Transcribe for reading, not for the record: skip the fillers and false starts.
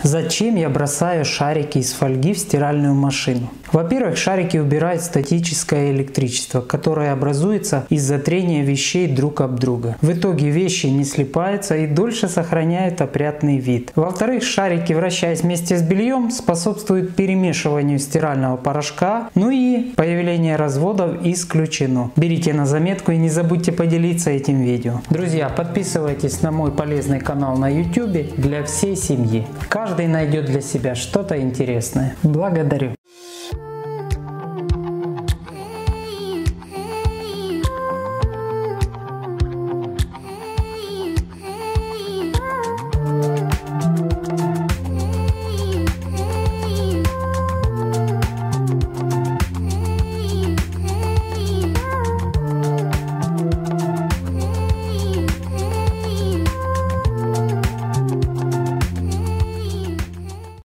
Зачем я бросаю шарики из фольги в стиральную машину? Во-первых, шарики убирают статическое электричество, которое образуется из-за трения вещей друг об друга. В итоге вещи не слипаются и дольше сохраняют опрятный вид. Во-вторых, шарики, вращаясь вместе с бельем, способствуют перемешиванию стирального порошка, ну и появление разводов исключено. Берите на заметку и не забудьте поделиться этим видео. Друзья, подписывайтесь на мой полезный канал на YouTube для всей семьи. Каждый найдет для себя что-то интересное. Благодарю.